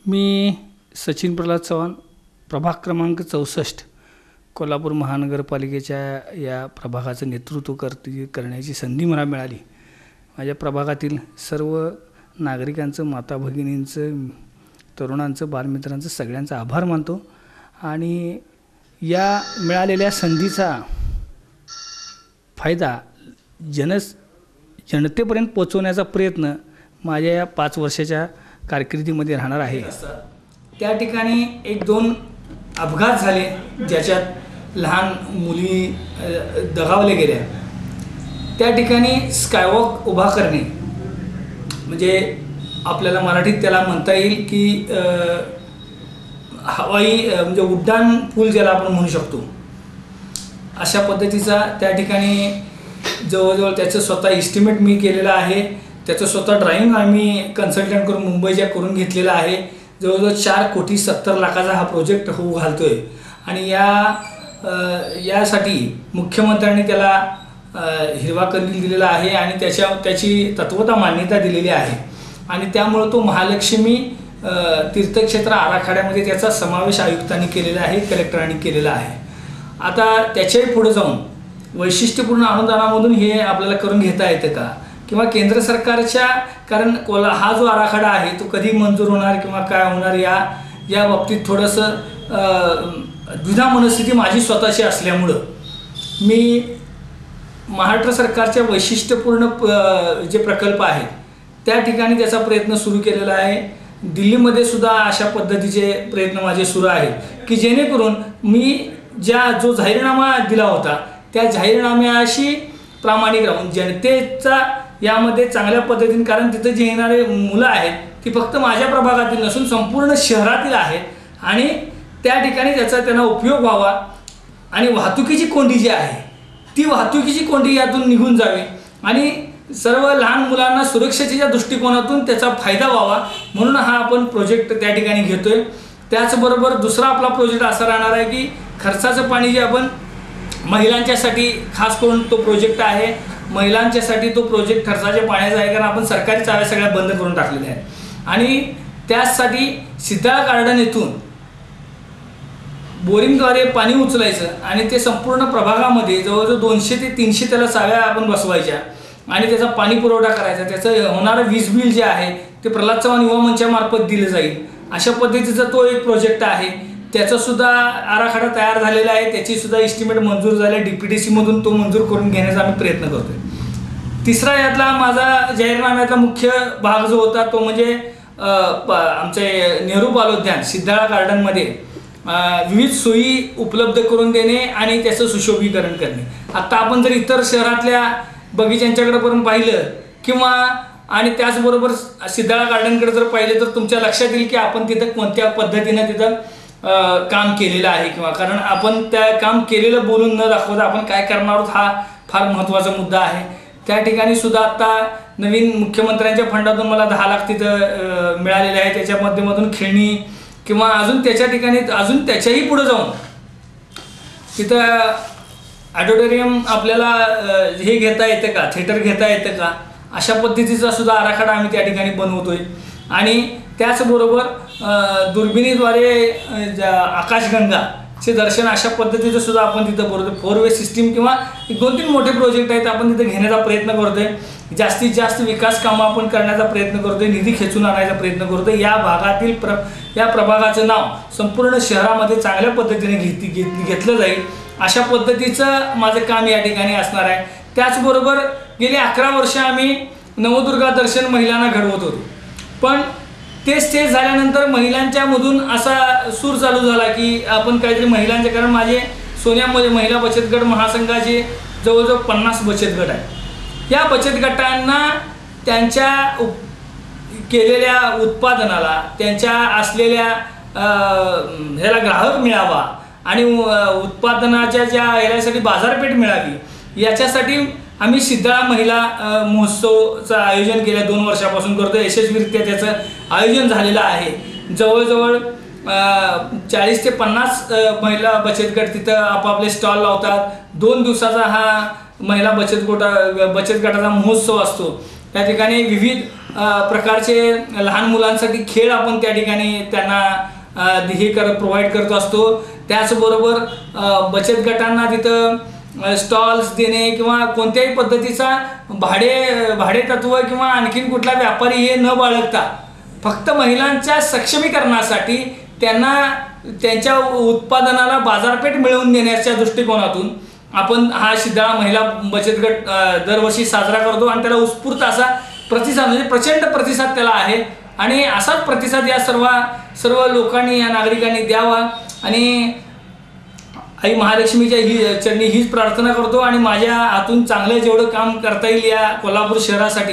मी सचिन प्रल्हाद चव्हाण, प्रभाग क्रमांक 64 कोल्हापूर महानगरपालिकेच्या या प्रभागाचं नेतृत्व करण्याची संधी मला मिळाली। माझ्या प्रभागातील सर्व नागरिकांचं, माता भगिनींचं, तरुणांचं, बालमित्रांचं सगळ्यांचा आभार मानतो आणि या मिळालेल्या संधीचा फायदा जनतेपर्यंत पोहोचवण्याचा प्रयत्न माझ्या या 5 वर्षाच्या कारकिर्दीमध्ये राहणार आहे। त्या ठिकाणी 1-2 अपघात झाले ज्याच्यात लहान मुली दगावल्या गेल्या। त्या ठिकाणी स्कायवॉक उभा करणे म्हणजे आपल्याला मराठीत त्याला म्हणता येईल की हवाई म्हणजे उड्डाण पूल ज्याला आपण म्हणू शकतो, अशा पद्धतीचा त्या ठिकाणी जवळजवळ त्याचं स्वतः एस्टिमेट मी केलेला आहे। त्याचं स्वतः ड्राइंग आम्ही कन्सल्टंट करून मुंबईच्या करून घेतलेला आहे। जवळजवळ 4,70,00,000चा हा प्रोजेक्ट होऊ घालतोय आणि यासाठी मुख्यमंत्र्यांनी त्याला हिरवा कंदील दिलेला आहे आणि त्याची तत्वता मान्यता दिलेली आहे आणि त्यामुळे तो महालक्ष्मी तीर्थक्षेत्र आराखड्यामध्ये त्याचा समावेश आयुक्तांनी केलेला आहे, कलेक्टरांनी केलेला आहे। आता त्याच्याही पुढे जाऊन वैशिष्ट्यपूर्ण अनुदानामधून हे आपल्याला करून घेता येतं का, किंवा केंद्र सरकारच्या, कारण हा जो आराखडा आहे तो कधी मंजूर होणार किंवा काय होणार या बाबतीत थोडंसं द्विधा मनस्थिती माझी स्वतःची असल्यामुळं मी महाराष्ट्र सरकारच्या वैशिष्ट्यपूर्ण जे प्रकल्प आहेत त्या ठिकाणी त्याचा प्रयत्न सुरू केलेला आहे। दिल्लीमध्ये सुद्धा अशा पद्धतीचे प्रयत्न माझे सुरू आहेत की जेणेकरून मी जो जाहीरनामा दिला होता त्या जाहीरनाम्याशी प्रामाणिक राहून जनतेचा यामध्ये चांगल्या पद्धतीने, कारण तिथे जे येणारे मुलं आहेत ती फक्त माझ्या प्रभागातील नसून संपूर्ण शहरातील आहेत आणि त्या ठिकाणी त्याचा त्यांना उपयोग व्हावा आणि वाहतुकीची कोंडी जी आहे ती वाहतुकीची कोंडी यातून निघून जावी आणि सर्व लहान मुलांना सुरक्षेच्या दृष्टिकोनातून त्याचा फायदा व्हावा म्हणून हा आपण प्रोजेक्ट त्या ठिकाणी घेतोय। त्याचबरोबर दुसरा आपला प्रोजेक्ट असा राहणार आहे की खर्चाचं पाणी जे आपण महिलांच्यासाठी खास करून तो प्रोजेक्ट आहे। महिलांच्यासाठी तो प्रोजेक्ट खर्चाच्या पाण्याचा आहे, कारण आपण सरकारी चाव्या सगळ्या बंद करून टाकलेल्या आहेत आणि त्यासाठी सिद्धाळ गार्डन येथून बोरिंगद्वारे पाणी उचलायचं आणि ते संपूर्ण प्रभागामध्ये जवळजवळ 200 ते 300 त्याला चाव्या आपण बसवायच्या आणि त्याचा पाणी पुरवठा करायचा। त्याचं होणारं वीज बिल जे आहे ते प्रल्हाद चव्हाण युवा मंचामार्फत दिलं जाईल, अशा पद्धतीचा तो एक प्रोजेक्ट आहे। त्याचा सुद्धा आराखडा तयार झालेला आहे, त्याची सुद्धा एस्टिमेट मंजूर झाले, DPDC मधून तो मंजूर करून घेण्याचा आम्ही प्रयत्न करतोय। तिसरा यातला माझा जाहीरनाम्यातला मुख्य भाग जो होता तो म्हणजे आमचे नेहरू बालोद्यान सिद्धाळा गार्डनमध्ये विविध सोयी उपलब्ध करून देणे आणि त्याचं सुशोभीकरण करणे। आता आपण जर इतर शहरातल्या बगीच्यांच्याकडे पण पाहिलं किंवा आणि त्याचबरोबर सिद्धाळा गार्डनकडे जर पाहिलं तर तुमच्या लक्षात येईल की आपण तिथं कोणत्या पद्धतीनं तिथं काम केलेलं आहे, किंवा कारण आपण त्या काम केलेलं बोलून न दाखवता आपण काय करणार आहोत हा फार महत्त्वाचा मुद्दा आहे। त्या ठिकाणी सुद्धा आता नवीन मुख्यमंत्र्यांच्या फंडातून मला 10 लाख तिथं मिळालेले आहे। त्याच्या माध्यमातून खेळणी किंवा अजून त्याच्या ठिकाणी अजून त्याच्याही पुढे जाऊन तिथं ऑडिटोरियम आपल्याला हे घेता येतं का, थिएटर घेता येतं का, अशा पद्धतीचा सुद्धा आराखडा आम्ही त्या ठिकाणी बनवतोय आणि त्याचबरोबर दुर्बिणीद्वारे आकाशगंगाचे दर्शन अशा पद्धतीचं सुद्धा आपण तिथं करतोय। 4-वे सिस्टीम किंवा 2-3 मोठे प्रोजेक्ट आहेत आपण तिथं घेण्याचा प्रयत्न करतोय। जास्तीत जास्त विकास कामं आपण करण्याचा प्रयत्न करतोय, निधी खेचून आणायचा प्रयत्न करतोय। या भागातील या प्रभागाचं नाव संपूर्ण शहरामध्ये चांगल्या पद्धतीने घेतलं जाईल अशा पद्धतीचं माझं काम या ठिकाणी असणार आहे। त्याचबरोबर गेली 11 वर्ष आम्ही नवदुर्गा दर्शन महिलांना घडवत होतो, पण ते स्टेज झाल्यानंतर महिलांच्यामधून असा सूर चालू झाला की आपण काहीतरी महिलांचे, कारण माझे सोन्यामध्ये महिला बचत गट महासंघाचे जवळजवळ 50 बचत गट आहेत। या बचत गटांना त्यांच्या केलेल्या उत्पादनाला, त्यांच्या असलेल्या ह्याला ग्राहक मिळावा आणि उत्पादनाच्या यासाठी बाजारपेठ मिळावी याच्यासाठी आम्ही सिद्धाळा महिला महोत्सवचं आयोजन गेल्या 2 वर्षापासून करतो। यशस्वीरित्या त्याचं आयोजन झालेलं आहे। जवळजवळ 40 ते 50 महिला बचत गट तिथं आपापले स्टॉल लावतात। 2 दिवसाचा हा महिला बचत गटाचा महोत्सव असतो त्या ठिकाणी विविध प्रकारचे लहान मुलांसाठी खेळ आपण त्या ठिकाणी त्यांना प्रोव्हाइड करत असतो। त्याचबरोबर बचत गटांना तिथं स्टॉल्स देणे किंवा कोणत्याही पद्धतीचा भाडे तत्व किंवा आणखीन कुठला व्यापारी हे न बाळगता फक्त महिलांच्या सक्षमीकरणासाठी त्यांना त्यांच्या उत्पादनाला बाजारपेठ मिळवून देण्याच्या दृष्टिकोनातून आपण हा शिद्दाळा महिला बचत गट दरवर्षी साजरा करतो आणि त्याला उत्स्फूर्त असा प्रतिसाद म्हणजे प्रचंड प्रतिसाद त्याला आहे आणि असाच प्रतिसाद या सर्व लोकांनी या नागरिकांनी द्यावा आणि आई महालक्ष्मीच्या चरणी हीच प्रार्थना करतो आणि माझ्या हातून चांगलं जेवढं काम करता येईल या कोल्हापूर शहरासाठी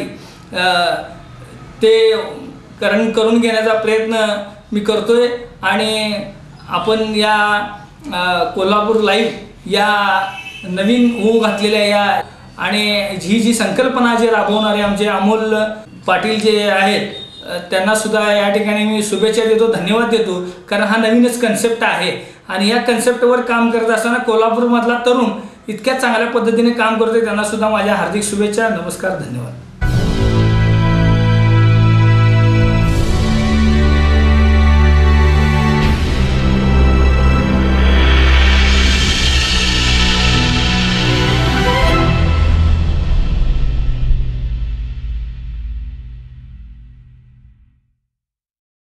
ते करून घेण्याचा प्रयत्न मी करतोय आणि आपण या कोल्हापूर लाईव्ह या नवीन होऊ घातलेल्या या आणि जी संकल्पना जे राबवणारे आमचे अमोल पाटील जे आहेत त्यांना सुद्धा या ठिकाणी मी शुभेच्छा देतो, धन्यवाद देतो, कारण हा नवीनच कन्सेप्ट आहे आणि या कन्सेप्टवर काम करत असताना कोल्हापूरमधला तरुण इतक्या चांगल्या पद्धतीने काम करतोय, त्यांना सुद्धा माझ्या हार्दिक शुभेच्छा, नमस्कार, धन्यवाद।